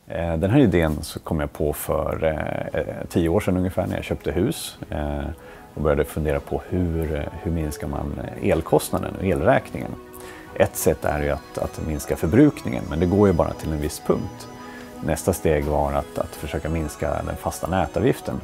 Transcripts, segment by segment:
Den här idén så kom jag på för 10 år sedan ungefär när jag köpte hus och började fundera på hur minskar man elkostnaden och elräkningen. Ett sätt är ju att minska förbrukningen, men det går ju bara till en viss punkt. Nästa steg var att försöka minska den fasta nätavgiften.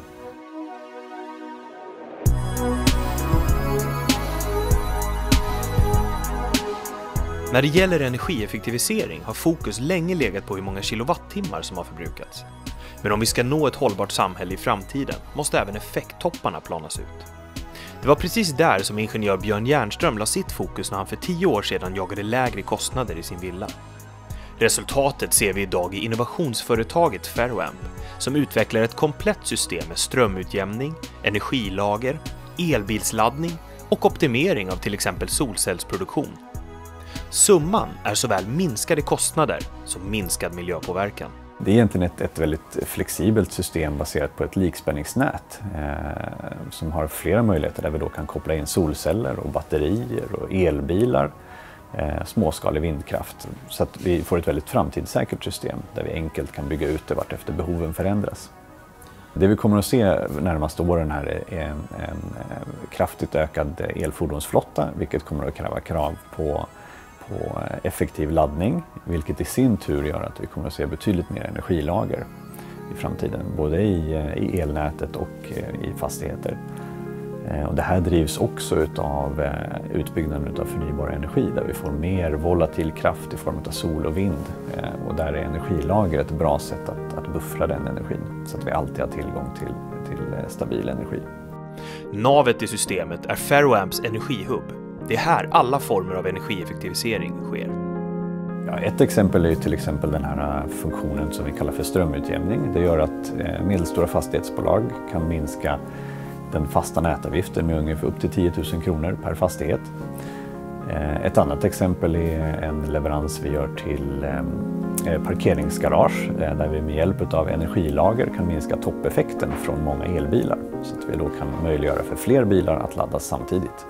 När det gäller energieffektivisering har fokus länge legat på hur många kilowattimmar som har förbrukats. Men om vi ska nå ett hållbart samhälle i framtiden måste även effekttopparna planas ut. Det var precis där som ingenjör Björn Järnström la sitt fokus när han för 10 år sedan jagade lägre kostnader i sin villa. Resultatet ser vi idag i innovationsföretaget Ferroamp, som utvecklar ett komplett system med strömutjämning, energilager, elbilsladdning och optimering av till exempel solcellsproduktion. Summan är såväl minskade kostnader som minskad miljöpåverkan. Det är egentligen ett väldigt flexibelt system baserat på ett likspänningsnät som har flera möjligheter där vi då kan koppla in solceller och batterier och elbilar, småskalig vindkraft, så att vi får ett väldigt framtidssäkert system där vi enkelt kan bygga ut det vart efter behoven förändras. Det vi kommer att se närmaste åren här är en kraftigt ökad elfordonsflotta, vilket kommer att kräva krav på effektiv laddning, vilket i sin tur gör att vi kommer att se betydligt mer energilager i framtiden, både i elnätet och i fastigheter. Och det här drivs också av utbyggnaden av förnybar energi, där vi får mer volatil kraft i form av sol och vind, och där är energilager ett bra sätt att buffra den energin så att vi alltid har tillgång till stabil energi. Navet i systemet är Ferroamps energihubb. Det är här alla former av energieffektivisering sker. Ja, ett exempel är till exempel den här funktionen som vi kallar för strömutjämning. Det gör att medelstora fastighetsbolag kan minska den fasta nätavgiften med ungefär upp till 10 000 kronor per fastighet. Ett annat exempel är en leverans vi gör till parkeringsgarage, där vi med hjälp av energilager kan minska toppeffekten från många elbilar, så att vi då kan möjliggöra för fler bilar att laddas samtidigt.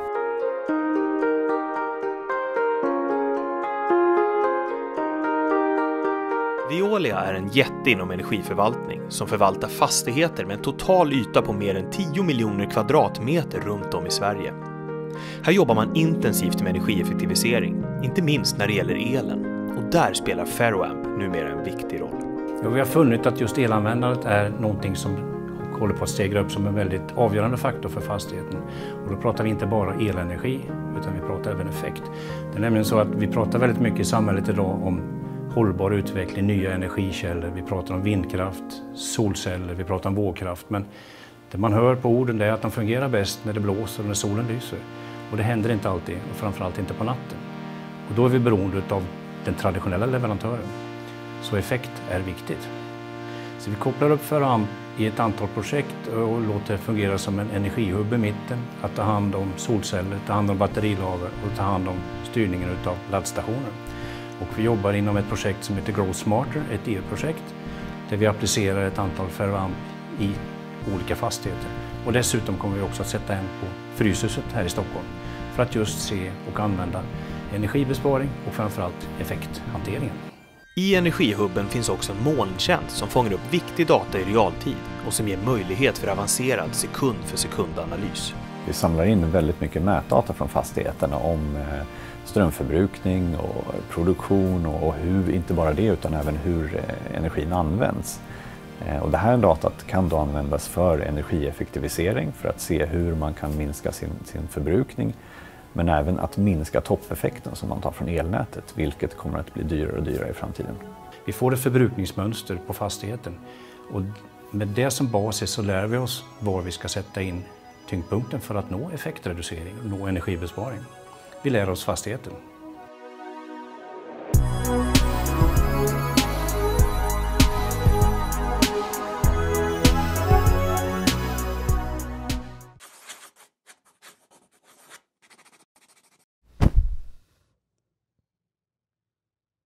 Veolia är en jätte inom energiförvaltning som förvaltar fastigheter med en total yta på mer än 10 miljoner kvadratmeter runt om i Sverige. Här jobbar man intensivt med energieffektivisering, inte minst när det gäller elen. Och där spelar Ferroamp numera en viktig roll. Ja, vi har funnit att just elanvändandet är någonting som håller på att stegra upp som en väldigt avgörande faktor för fastigheten. Och då pratar vi inte bara elenergi, utan vi pratar även effekt. Det är nämligen så att vi pratar väldigt mycket i samhället idag om hållbar utveckling, nya energikällor. Vi pratar om vindkraft, solceller, vi pratar om vågkraft. Men det man hör på orden är att de fungerar bäst när det blåser och när solen lyser. Och det händer inte alltid, och framförallt inte på natten. Och då är vi beroende av den traditionella leverantören. Så effekt är viktigt. Så vi kopplar upp Ferroamp i ett antal projekt och låter det fungera som en energihubb i mitten. Att ta hand om solceller, ta hand om batterilager och ta hand om styrningen av laddstationer. Och vi jobbar inom ett projekt som heter Grow Smarter, ett EU-projekt, där vi applicerar ett antal Ferroamp i olika fastigheter. Och dessutom kommer vi också att sätta en på Fryshuset här i Stockholm för att just se och använda energibesparing och framförallt effekthanteringen. I energihubben finns också en molntjänst som fångar upp viktig data i realtid och som ger möjlighet för avancerad sekund för sekundanalys. Vi samlar in väldigt mycket mätdata från fastigheterna om strömförbrukning och produktion och hur, inte bara det utan även hur energin används. Och det här datat kan då användas för energieffektivisering för att se hur man kan minska sin förbrukning, men även att minska toppeffekten som man tar från elnätet, vilket kommer att bli dyrare och dyrare i framtiden. Vi får ett förbrukningsmönster på fastigheten och med det som basis så lär vi oss var vi ska sätta in tyngdpunkten för att nå effektreducering och nå energibesparing. Vi lär oss fastigheten.